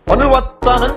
오늘 왔다는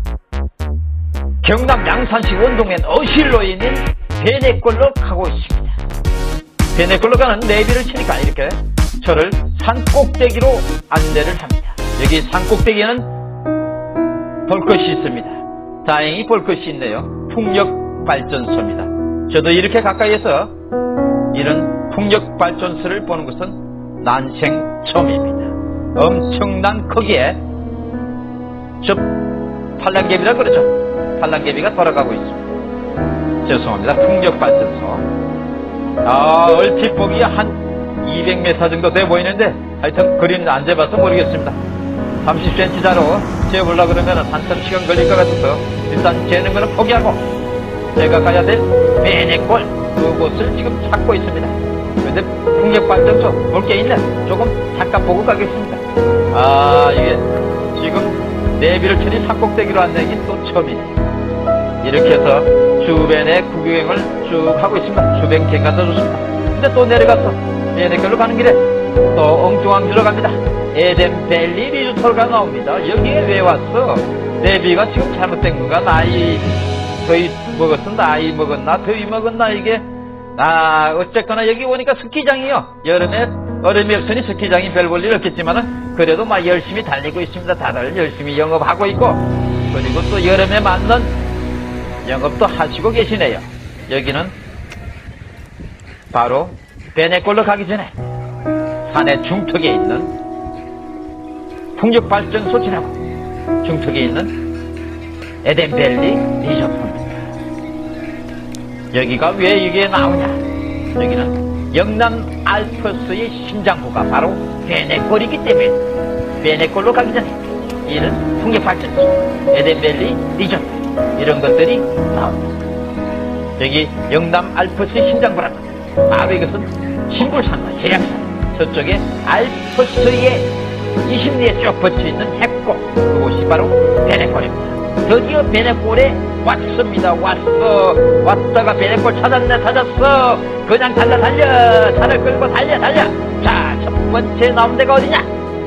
경남 양산시 원동면 어실로에 있는 베네골로 가고 있습니다. 베네골로 가는 내비를 치니까 이렇게 저를 산 꼭대기로 안내를 합니다. 여기 산 꼭대기에는 볼 것이 있습니다. 다행히 볼 것이 있네요. 풍력발전소입니다. 저도 이렇게 가까이에서 이런 풍력발전소를 보는 것은 난생 처음입니다. 엄청난 크기에 저 팔랑개비라 그러죠. 팔랑개비가 돌아가고 있습니다. 죄송합니다. 풍력발전소. 얼핏 보기 한 200m 정도 돼 보이는데 하여튼 그림 안 재봐서 모르겠습니다. 30cm자로 재보려고 그러면 한참 시간 걸릴 것 같아서 일단 재는 거는 포기하고 제가 가야 될 베네골 그곳을 지금 찾고 있습니다. 그런데 풍력발전소 볼 게 있네. 조금 잠깐 보고 가겠습니다. 이게 지금 내비를 치니 산꼭대기로 안내기 또 처음이네. 이렇게 해서 주변의 구경을 쭉 하고 있습니다. 주변 경관도 좋습니다. 근데 또 내려가서 베네골로 가는 길에 또 엉뚱한 길로 갑니다. 에덴밸리 리조트가 나옵니다. 여기에 왜 왔어? 내비가 지금 잘못된 건가? 더위 먹었어? 나이 먹었나? 더위 먹었나? 이게 어쨌거나 여기 오니까 스키장이요. 여름에 얼음이 없으니 스키장이 별 볼 일 없겠지만은 그래도 막 열심히 달리고 있습니다. 다들 열심히 영업하고 있고, 그리고 또 여름에 맞는 영업도 하시고 계시네요. 여기는 바로 베네골로 가기 전에 산의 중턱에 있는 풍력발전소 지나고 중턱에 있는 에덴밸리 리조트입니다. 여기가 왜 이게 나오냐? 여기는 영남 알프스의 심장부가 바로 베네골이기 때문에 베네골로 가기 전에 이런 풍력발전소, 에덴밸리 리조트 이런 것들이 나옵니다. 여기 영남 알프스의 심장부라는 바로 이것은 신불산과 계략산, 저쪽에 알프스의 20리에 쭉 붙여있는 해골, 그곳이 바로 베네골입니다. 드디어 베네골에 왔습니다. 왔다가 베네골 찾았어. 그냥 달려 차를 끌고 달려. 자, 첫 번째 나온 데가 어디냐?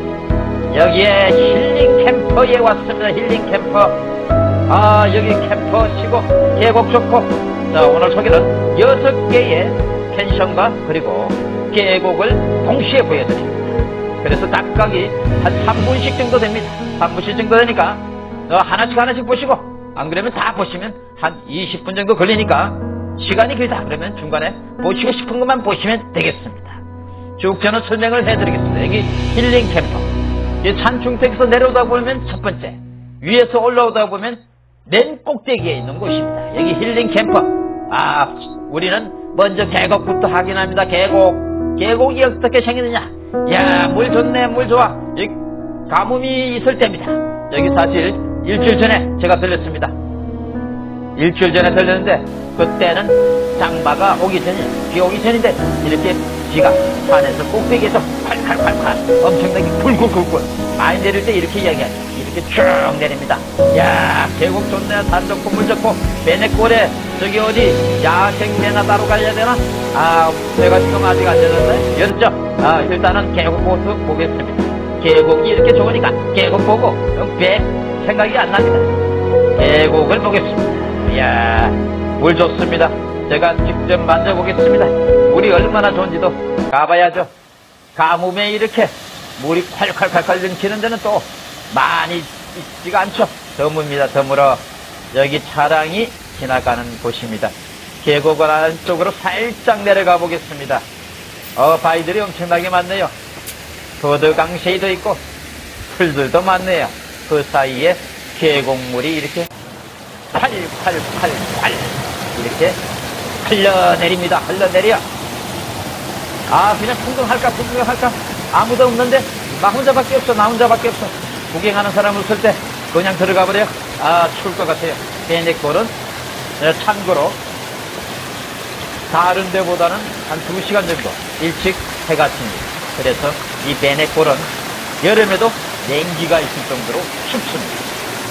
여기에 힐링 캠퍼에 왔습니다. 힐링 캠퍼. 여기 캠퍼 치고 계곡 좋고. 자, 오늘 소개는 6개의 펜션과 그리고 계곡을 동시에 보여드립니다. 그래서 각각이 한 3분씩 정도 됩니다. 3분씩 정도 되니까 하나씩 보시고, 안 그러면 다 보시면 한 20분 정도 걸리니까 시간이 길다 그러면 중간에 보시고 싶은 것만 보시면 되겠습니다. 쭉 저는 설명을 해드리겠습니다. 여기 힐링 캠퍼. 이 산 중턱에서 내려오다 보면 첫 번째, 위에서 올라오다 보면 맨 꼭대기에 있는 곳입니다. 여기 힐링 캠퍼. 우리는 먼저 계곡부터 확인합니다. 계곡이 어떻게 생겼느냐? 야, 물 좋네, 물 좋아. 여기 가뭄이 있을 때입니다. 여기 사실 일주일 전에 제가 들렸습니다. 일주일 전에 들렸는데 그때는 장마가 오기 전에, 비 오기 전인데 이렇게 비가 산에서 꼭대기에서 콸콸콸콸 엄청나게 굴굴굴굴 많이 내릴 때 이렇게 이야기하죠. 이렇게 쭉 내립니다. 야, 계곡 좋네, 산 좋고 물 좋고. 베네골에 저기 어디 야생매나 따로 가야 되나? 내가 지금 아직 안 되는데 여늦죠? 일단은 계곡 모습 보겠습니다. 계곡이 이렇게 좋으니까 계곡 보고 배 생각이 안 납니다. 계곡을 보겠습니다. 이야, 물 좋습니다. 제가 직접 만져보겠습니다. 물이 얼마나 좋은지도 가봐야죠. 가뭄에 이렇게 물이 콸콸콸콸 넘치는 데는 또 많이 있지가 않죠. 드뭅니다. 드물어. 여기 차량이 지나가는 곳입니다. 계곡을 안쪽으로 살짝 내려가 보겠습니다. 바위들이 엄청나게 많네요. 버드강쉐이도 있고 풀들도 많네요. 그 사이에 계곡물이 이렇게 콸콸콸콸 이렇게 흘러내립니다. 흘러내려. 그냥 풍경할까? 아무도 없는데 나 혼자밖에 없어. 구경하는 사람 없을 때 그냥 들어가 버려. 추울 것 같아요. 베네골은 참고로 다른 데보다는 한 2시간 정도 일찍 해가 집니다. 그래서 이 베네골은 여름에도 냉기가 있을 정도로 춥습니다.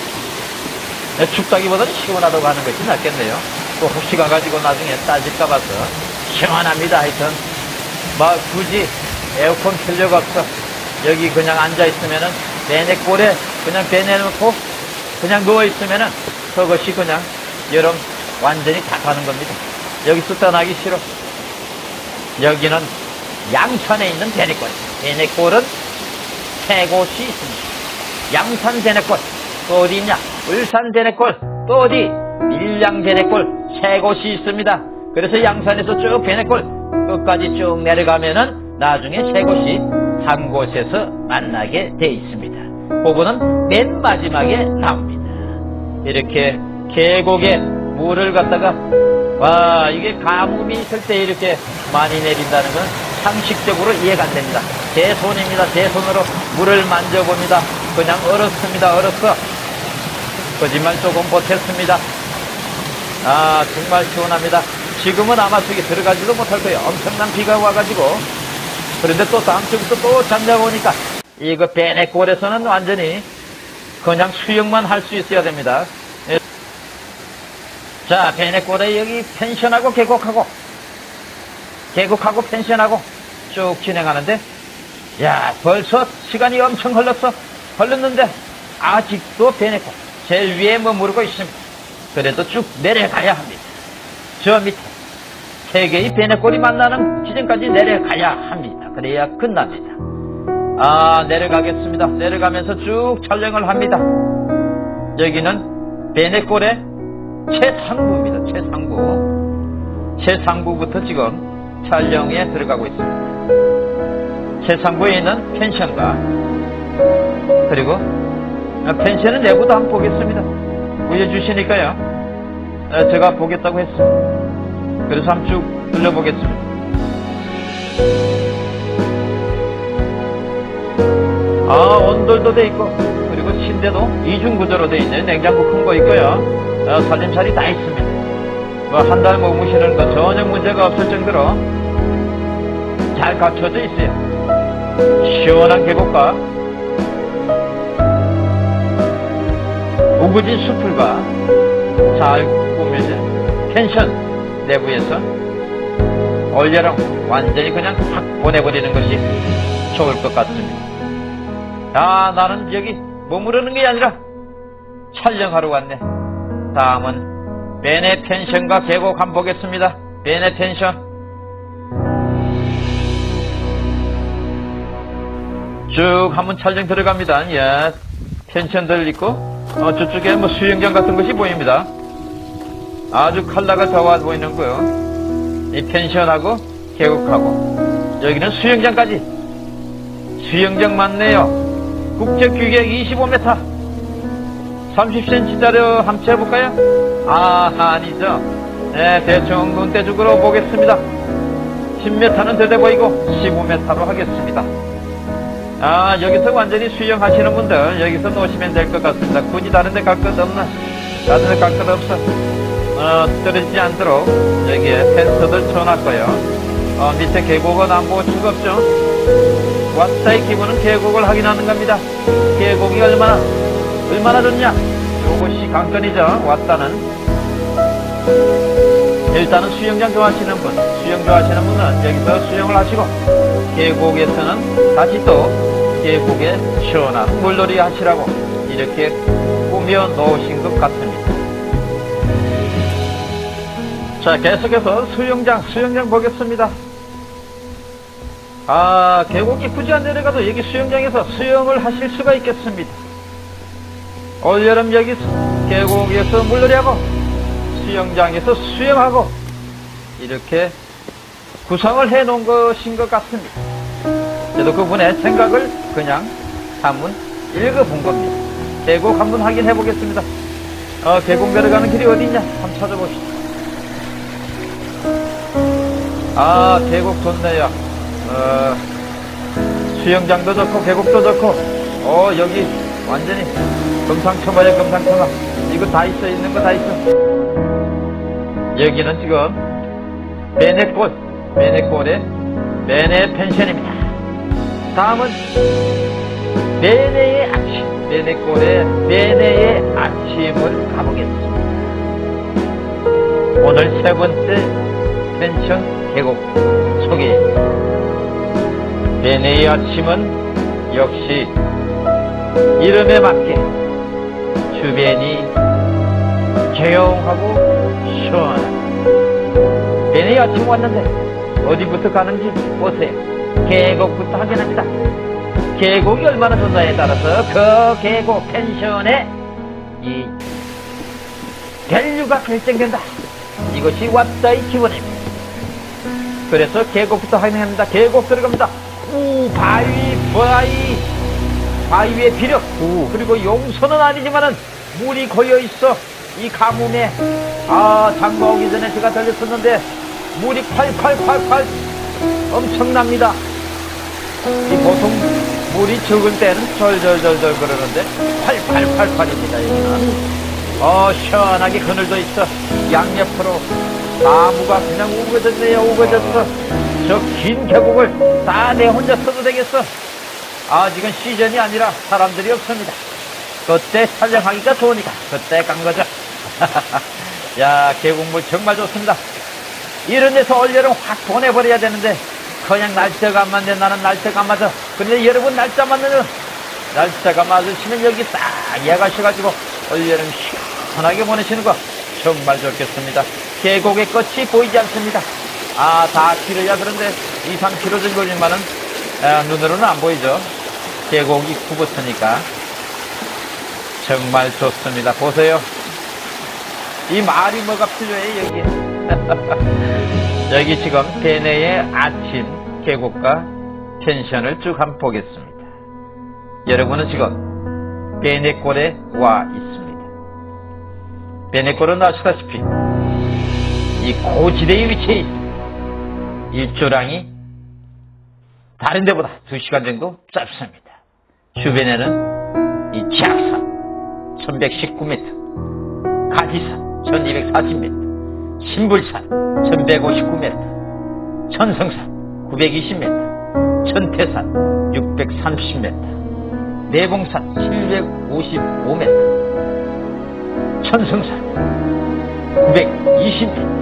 춥다기보다는 시원하다고 하는 것이 낫겠네요. 또 혹시 가가지고 나중에 따질까 봐서 시원합니다. 하여튼 굳이 에어컨 필요가 없어. 여기 그냥 앉아있으면은 베네골의 그냥 배 내놓고 그냥 누워있으면은 그것이 그냥 여름 완전히 다 가는 겁니다. 여기서 떠나기 싫어. 여기는 양산에 있는 베네골. 베네골은 세 곳이 있습니다. 양산 베네골, 또 어디 있냐? 울산 베네골, 또 어디? 밀양 베네골, 세 곳이 있습니다. 그래서 양산에서 쭉 베네골 끝까지 쭉 내려가면은 나중에 세 곳이 한 곳에서 만나게 돼 있습니다. 그거는 맨 마지막에 나옵니다. 이렇게 계곡에 물을 갖다가 와, 이게 가뭄이 있을 때 이렇게 많이 내린다는 건 상식적으로 이해가 안 됩니다. 제 손입니다. 제 손으로 물을 만져봅니다. 그냥 얼었습니다. 얼었어. 거짓말 조금 못했습니다. 아, 정말 시원합니다. 지금은 아마 저기 들어가지도 못할 거예요. 엄청난 비가 와가지고. 그런데 또 다음 주부터 또 잠자보니까 이거 베네골에서는 완전히 그냥 수영만 할 수 있어야 됩니다. 예. 자, 베네골에 여기 펜션하고 계곡하고 펜션하고 쭉 진행하는데, 야, 벌써 시간이 엄청 흘렀는데 아직도 베네골 제일 위에 머무르고 있습니다. 그래도 쭉 내려가야 합니다. 저 밑에 세 개의 베네골이 만나는 지점까지 내려가야 합니다. 그래야 끝납니다. 아, 내려가겠습니다. 내려가면서 쭉 촬영을 합니다. 여기는 베네골의 최상부입니다. 최상부부터 지금 촬영에 들어가고 있습니다. 최상부에 있는 펜션과, 그리고 펜션은 내부도 한번 보겠습니다. 보여주시니까요. 제가 보겠다고 했습니다. 그래서 한번 쭉 둘러보겠습니다. 아, 온돌도 돼 있고, 그리고 침대도 이중구조로 돼 있는 냉장고 큰 거 있고요. 살림살이 다 있습니다. 뭐 한 달 머무시는 거 전혀 문제가 없을 정도로 잘 갖춰져 있어요. 시원한 계곡과 우거진 숲풀과 잘 꾸며진 펜션 내부에서 올여름 완전히 그냥 확 보내버리는 것이 좋을 것 같습니다. 아, 나는 여기 머무르는 게 아니라 촬영하러 왔네. 다음은 베네 펜션과 계곡 한번 보겠습니다. 베네 펜션 쭉 한번 촬영 들어갑니다. 예, 펜션들 있고 저쪽에 뭐 수영장 같은 것이 보입니다. 아주 컬러가 좋아 보이는 거요. 이 펜션하고 계곡하고 여기는 수영장까지. 수영장 맞네요. 국제규격 25m 30cm짜리 한번 재볼까요? 아, 아니죠. 네, 대충 눈대중으로 보겠습니다. 10m는 되돼 보이고 15m로 하겠습니다. 아, 여기서 완전히 수영하시는 분들 여기서 놓으시면 될 것 같습니다. 굳이 다른 데 갈 것 없나? 다른 데 갈 것 없어. 떨어지지 않도록 여기에 펜스들 쳐놨고요. 밑에 계곡은 안 보고 수가 없죠. 왔다의 기분은 계곡을 확인하는 겁니다. 계곡이 얼마나 좋냐? 이것이 관건이죠. 왔다는. 일단은 수영장 좋아하시는 분, 수영 좋아하시는 분은 여기서 수영을 하시고, 계곡에서는 다시 또 계곡에 시원한 물놀이 하시라고 이렇게 꾸며 놓으신 것 같습니다. 자, 계속해서 수영장 보겠습니다. 아, 계곡이 굳이 안 내려가도 여기 수영장에서 수영을 하실 수가 있겠습니다. 올여름 여기 계곡에서 물놀이하고 수영장에서 수영하고 이렇게 구성을 해 놓은 것인 것 같습니다. 저도 그분의 생각을 그냥 한번 읽어본 겁니다. 계곡 한번 확인해 보겠습니다. 계곡 내려가는 길이 어디 있냐? 한번 찾아봅시다. 아, 계곡 좋네요. 수영장도 좋고 계곡도 좋고, 여기 완전히 금상첨화야. 금상첨화. 이거 다 있어. 있는 거 다 있어. 여기는 지금 베네골의 베네 펜션입니다. 다음은 베네의 아침, 베네골의 베네의 아침을 가보겠습니다. 오늘 세 번째 펜션 계곡 소개입니다. 베네의 아침은 역시 이름에 맞게 주변이 조용하고 시원하고 베네에 아침 왔는데 어디부터 가는지 보세요. 계곡부터 확인합니다. 계곡이 얼마나 좋나에 따라서 그 계곡 펜션의 이 밸류가 결정된다. 이것이 왓다의 기본입니다. 그래서 계곡부터 확인합니다. 계곡 들어갑니다. 바위의 비력, 그리고 용서는 아니지만은 물이 고여 있어. 이 가뭄에 장마 오기 전에 제가 들렸었는데 물이 콸콸콸콸 엄청납니다. 이 보통 물이 적을 때는 절절절절 그러는데 8888입니다. 여기는 시원하게 그늘져 있어. 양옆으로 나무가 그냥 우거졌네요. 우거졌어. 저 긴 계곡을 다 내 혼자 써도 되겠어. 아직은 시즌이 아니라 사람들이 없습니다. 그때 촬영하기가 좋으니까 그때 간 거죠. 야, 계곡물 정말 좋습니다. 이런 데서 올여름 확 보내버려야 되는데 그냥 날짜가 안 맞네. 나는 날짜가 안 맞아. 근데 여러분 날짜 맞는 날짜가 맞으시면 여기 딱 예가셔가지고 올여름 시원하게 보내시는 거 정말 좋겠습니다. 계곡의 끝이 보이지 않습니다. 다 길어야 그런데 2~3km 정도 걸리면은 눈으로는 안 보이죠. 계곡 입구부터니까 정말 좋습니다. 보세요. 이 말이 뭐가 필요해 여기. 여기 지금 베네의 아침 계곡과 펜션을 쭉 한번 보겠습니다. 여러분은 지금 베네골에 와 있습니다. 베네골은 아시다시피 이 고지대에 위치해 있습니다. 일조량이 다른 데보다 2시간 정도 짧습니다. 주변에는 이 지악산 1119m, 가지산 1240m, 신불산 1159m, 천성산 920m, 천태산 630m, 내봉산 755m, 천성산 920m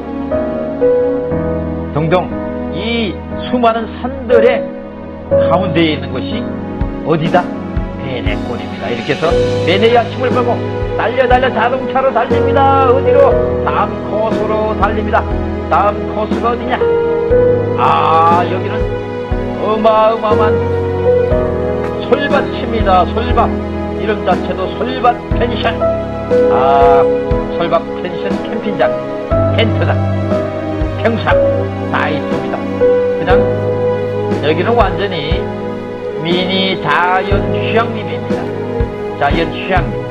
등등 이 수많은 산들의 가운데에 있는 것이 어디다? 베네골입니다. 이렇게 해서 베네의 아침을 보고 달려 자동차로 달립니다. 어디로? 다음 코스로 달립니다. 다음 코스가 어디냐? 여기는 어마어마한 솔밭입니다. 솔밭. 이름 자체도 솔밭 펜션. 솔밭 펜션 캠핑장, 텐트장, 평상 다 있습니다. 그냥 여기는 완전히 미니 자연 휴양림입니다. 자연 휴양림.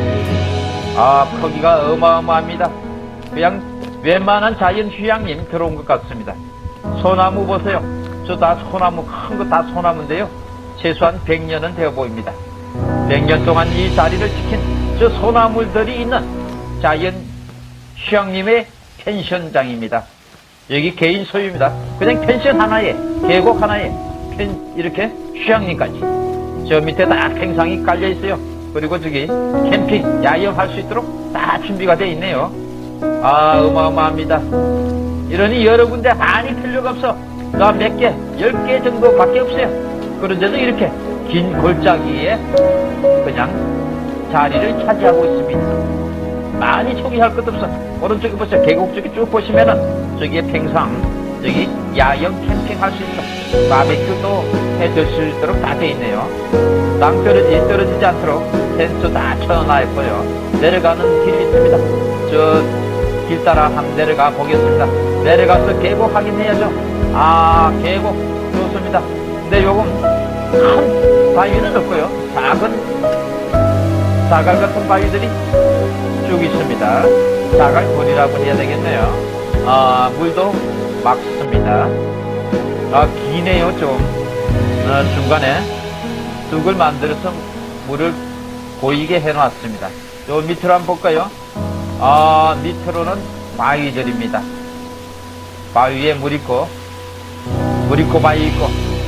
크기가 어마어마합니다. 그냥 웬만한 자연 휴양림 들어온 것 같습니다. 소나무 보세요. 저 다 소나무, 큰 거 다 소나무인데요. 최소한 100년은 되어 보입니다. 100년 동안 이 자리를 지킨 저 소나무들이 있는 자연 휴양림의 펜션장입니다. 여기 개인 소유입니다. 그냥 펜션 하나에, 계곡 하나에, 이렇게 휴양림까지. 저 밑에 다 팽상이 깔려 있어요. 그리고 저기 캠핑, 야영할 수 있도록 다 준비가 되어 있네요. 어마어마합니다. 이러니 여러 군데 많이 필요가 없어. 몇 개, 10개 정도 밖에 없어요. 그런데도 이렇게 긴 골짜기에 그냥 자리를 차지하고 있습니다. 많이 소개할 것도 없어. 오른쪽에 보세요. 계곡 쪽에 쭉 보시면은 저기에 팽상, 저기 야영 캠핑 할 수 있어. 바베큐도 해 드실 수 있도록 다 돼 있네요. 땅 떨어지지 않도록 텐트 다 쳐놔있고요. 내려가는 길이 있습니다. 저 길 따라 한번 내려가 보겠습니다. 내려가서 계곡 확인해야죠. 계곡 좋습니다. 근데 요건 큰 바위는 없고요. 작은 자갈 같은 바위들이 쭉 있습니다. 자갈골이라고 해야 되겠네요. 물도 막습니다. 기네요 좀. 중간에 둑을 만들어서 물을 보이게 해놨습니다. 요 밑으로 한번 볼까요? 밑으로는 바위들입니다. 바위에 물 있고 바위 있고,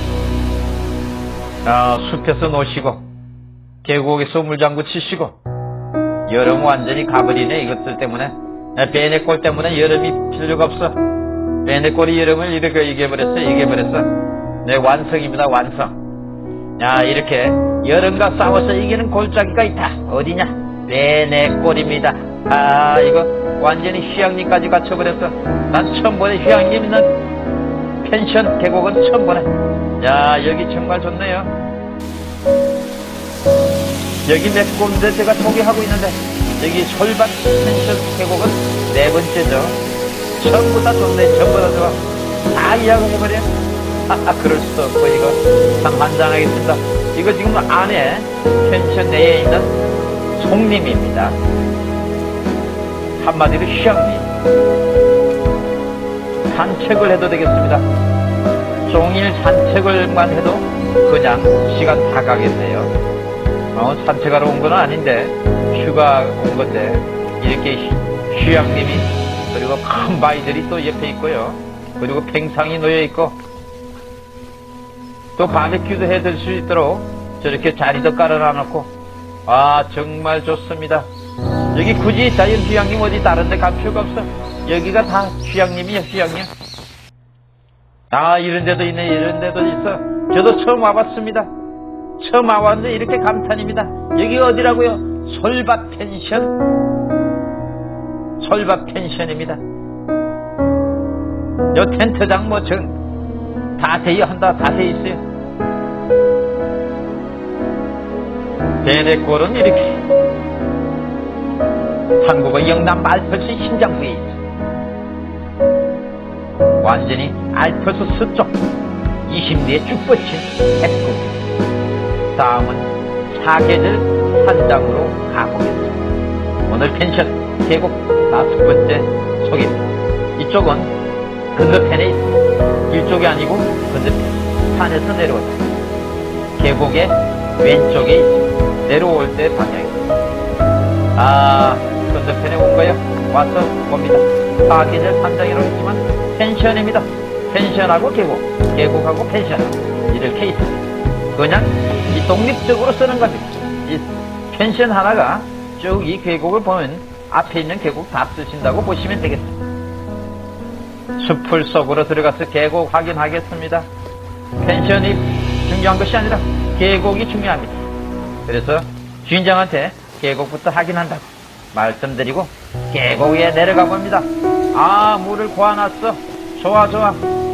숲에서 노시고 계곡에서 물장구 치시고. 여름 완전히 가버리네. 이것들 때문에, 베네골 때문에 여름이 필요가 없어. 베네골이 여름을 이렇게 이겨버렸어. 네, 완성입니다. 완성. 야, 이렇게 여름과 싸워서 이기는 골짜기가 있다. 어디냐? 베네골입니다. 아, 이거 완전히 휴양림까지 갖춰버렸어. 난 처음 보네. 휴양림 있는 펜션 계곡은 처음 보네. 야, 여기 정말 좋네요. 여기 몇 군데 제가 소개하고 있는데, 여기 솔밭 펜션 계곡은 네 번째죠. 전부 다 좋네. 전부 다 좋아. 다 이야기해버려. 그럴 수도 없고, 이거 참 환장하겠습니다. 이거 지금 안에 펜션 내에 있는 송림입니다. 한마디로 휴양림. 산책을 해도 되겠습니다. 종일 산책을만 해도 그냥 시간 다 가겠네요. 산책하러 온 건 아닌데 휴가 온 건데 이렇게 휴양림이, 그리고 큰 바위들이 또 옆에 있고요. 그리고 팽상이 놓여 있고, 또 바베큐도 해 들 수 있도록 저렇게 자리도 깔아놔 놓고, 아, 정말 좋습니다. 여기 굳이 자연 휴양림 어디 다른 데 갈 필요가 없어. 여기가 다 휴양림이야. 휴양림. 아, 이런 데도 있네. 이런 데도 있어. 저도 처음 와봤습니다. 처음 와봤는데 이렇게 감탄입니다. 여기가 어디라고요? 솔밭 펜션. 솔밭 펜션입니다. 요 텐트장 뭐 다 대여한다. 다 돼 있어요. 베네골은 이렇게 한국의 영남 알프스 신장부에 있어. 완전히 알프스 서쪽 20리에 쭉 뻗친 해풍. 다음은 사계절 산장으로 가보겠습니다. 오늘 펜션 계곡 5번째 소개입니다. 이쪽은 건너편에 있습니다. 이쪽이 아니고 건너편. 산에서 내려온다. 계곡의 왼쪽에 있습니다. 내려올 때 방향입니다. 아, 건너편에 온 거요. 와서 봅니다. 사계절 산장이라고 했지만 펜션입니다. 펜션하고 계곡, 계곡하고 펜션 이렇게 있습니다. 그냥 이 독립적으로 쓰는 겁니다. 이 펜션 하나가 쭉 이 계곡을 보면 앞에 있는 계곡 다 쓰신다고 보시면 되겠습니다. 숲을 속으로 들어가서 계곡 확인하겠습니다. 펜션이 중요한 것이 아니라 계곡이 중요합니다. 그래서 주인장한테 계곡부터 확인한다고 말씀드리고 계곡 위에 내려가 봅니다. 아, 물을 고아놨어. 좋아, 좋아.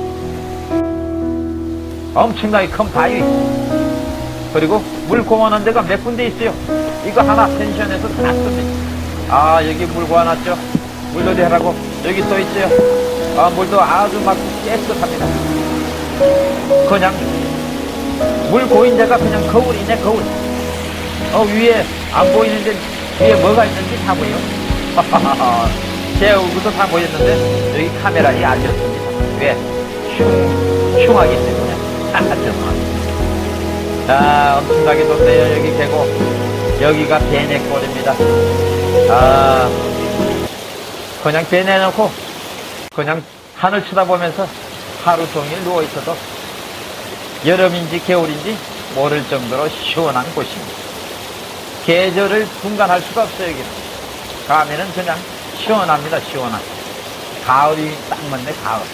엄청나게 큰 바위. 그리고 물 고아놓은 데가 몇 군데 있어요. 이거 하나 펜션에서 다 씁니다. 아, 여기 물 고아놨죠. 물놀이 하라고 여기 써 있어요. 아, 물도 아주 막 깨끗합니다. 그냥 물 고인 데가 그냥 거울이네, 거울. 위에 안 보이는데 위에 뭐가 있는지 다 보여. 제 얼굴도 다 보였는데 여기 카메라에 알렸습니다. 왜? 흉하기 때문에. 아, 엄청나게 좋네요. 여기 계곡. 여기가 베네골입니다. 아, 그냥 베내놓고 그냥 하늘 쳐다보면서 하루 종일 누워있어도 여름인지 겨울인지 모를 정도로 시원한 곳입니다. 계절을 분간할 수가 없어요. 여기는 가면은 그냥 시원합니다. 시원한 가을이 딱 맞네. 가을.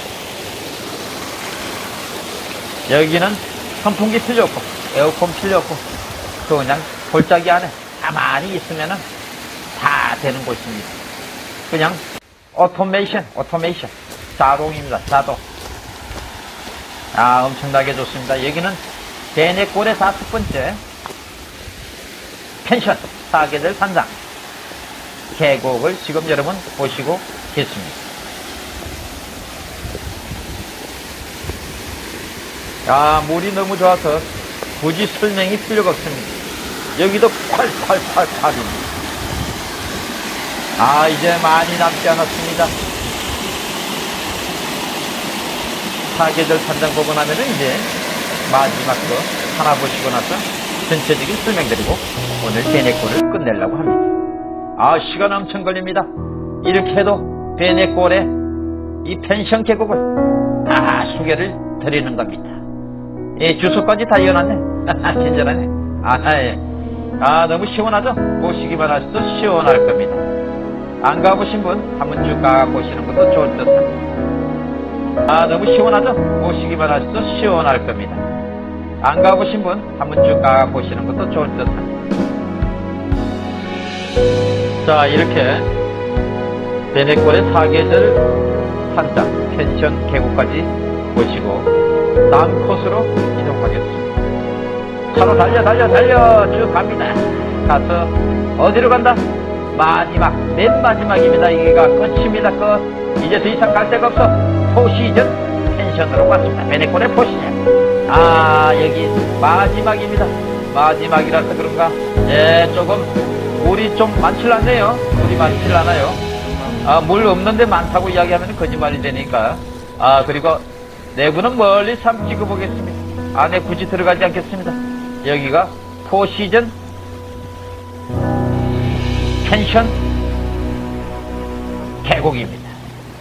여기는 선풍기 필요 없고 에어컨 필요 없고 그냥 골짜기 안에 가만히 있으면은 다 되는 곳입니다. 그냥 오토메이션 자동입니다. 자동. 아, 엄청나게 좋습니다. 여기는 베네골의 5번째 펜션 사계절 산장 계곡을 지금 여러분 보시고 계십니다. 아, 물이 너무 좋아서 굳이 설명이 필요가 없습니다. 여기도 콸콸콸콸입니다. 아, 이제 많이 남지 않았습니다. 사계절 산장 보고 나면은 이제 마지막 거 하나 보시고 나서 전체적인 설명드리고 오늘 베네골을 끝내려고 합니다. 아, 시간 엄청 걸립니다. 이렇게 해도 베네골의 이 펜션 계곡을 다 소개를 드리는 겁니다. 예, 주소까지 다 이어놨네. 친절하네. 예. 아, 너무 시원하죠? 보시기만 하셔도 시원할 겁니다. 안 가보신 분 한번 쭉 가보시는 것도 좋을 듯 합니다. 아, 너무 시원하죠? 보시기만 하셔도 시원할 겁니다. 안 가보신 분 한번 쭉 가보시는 것도 좋을 듯 합니다. 자, 이렇게 베네골의 사계절 산장 펜션 계곡까지 보시고 다음 코스로 이동하겠습니다. 차로 달려 쭉 갑니다. 가서 어디로 간다? 마지막, 맨 마지막입니다. 여기가 끝입니다. 끝. 이제 더 이상 갈 데가 없어. 포시즌 펜션으로 왔습니다. 베네골의 포시즌. 아, 여기 마지막입니다. 마지막이라서 그런가? 예, 조금 물이 좀 많질 않네요. 물이 많질 않아요. 아, 물 없는데 많다고 이야기하면 거짓말이 되니까. 아, 그리고 내부는 멀리서 한번 찍어보겠습니다. 안에 굳이 들어가지 않겠습니다. 여기가 포시즌 펜션 계곡입니다.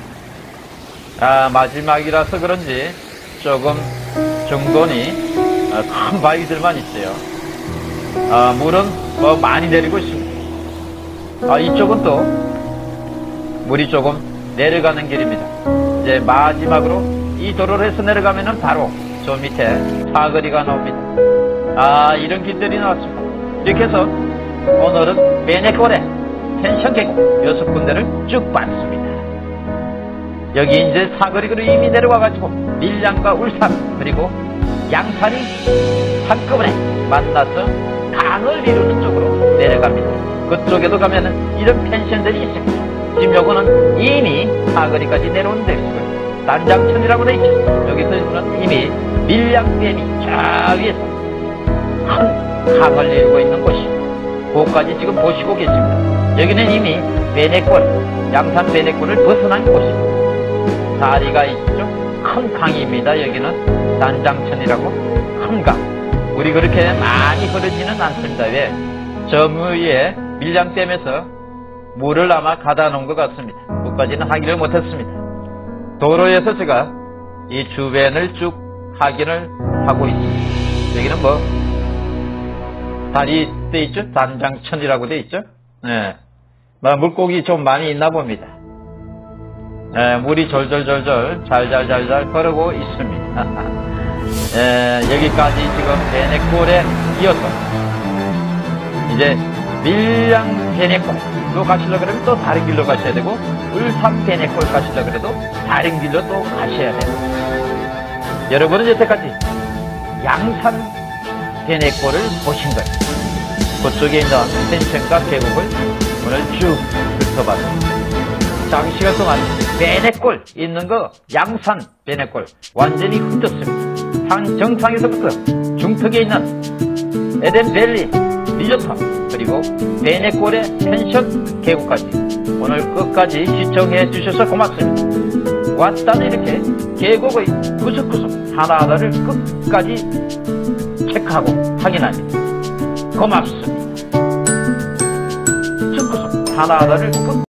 아, 마지막이라서 그런지 조금 정돈이 큰 바위들만 있어요. 아, 물은 뭐 많이 내리고 있습니다. 아, 이쪽은 또 물이 조금 내려가는 길입니다. 이제 마지막으로 이 도로를 해서 내려가면은 바로 저 밑에 사거리가 나옵니다. 아, 이런 길들이 나왔습니다. 이렇게 해서 오늘은 베네골의 펜션 계곡 6군데를 쭉 봤습니다. 여기 이제 사거리로 이미 내려와가지고 밀양과 울산 그리고 양산이 한꺼번에 만나서 강을 이루는 쪽으로 내려갑니다. 그쪽에도 가면은 이런 펜션들이 있습니다. 지금 요거는 이미 사거리까지 내려온 데이고요. 단장천이라고 돼 있죠. 여기서는 이미 밀양댐이 저 위에서 큰 강을 이루고 있는 곳이 그곳까지 지금 보시고 계십니다. 여기는 이미 베네골, 양산 베네골을 벗어난 곳입니다. 다리가 있죠. 큰 강입니다. 여기는 단장천이라고 큰 강. 물이 그렇게 많이 흐르지는 않습니다. 왜? 저 위에 밀양댐에서 물을 아마 가다 놓은 것 같습니다. 그것까지는 확인을 못했습니다. 도로에서 제가 이 주변을 쭉 확인을 하고 있습니다. 여기는 뭐 다리 돼 있죠? 단장천이라고 돼 있죠? 네. 물고기 좀 많이 있나 봅니다. 네, 물이 절절절절 잘잘잘잘 흐르고 있습니다. 네, 여기까지 지금 베네골에 이어서 이제 밀양 베네골로 가시려고 그러면 또 다른 길로 가셔야 되고 울산 베네골 가시려고 그래도 다른 길로 또 가셔야 돼요. 여러분은 여태까지 양산 베네골을 보신 거예요. 그쪽에 있는 펜션과 계곡을 오늘 쭉 훑어봤습니다. 장시간 동안 베네골 있는 거 양산 베네골 완전히 훑었습니다. 산 정상에서부터 중턱에 있는 에덴밸리 리조트 그리고 베네골의 펜션 계곡까지 오늘 끝까지 시청해 주셔서 고맙습니다. 왔다는 이렇게 계곡의 구석구석 하나하나를 끝까지 체크하고 확인합니다. 고맙습니다. 구석구석 하나하나를 끝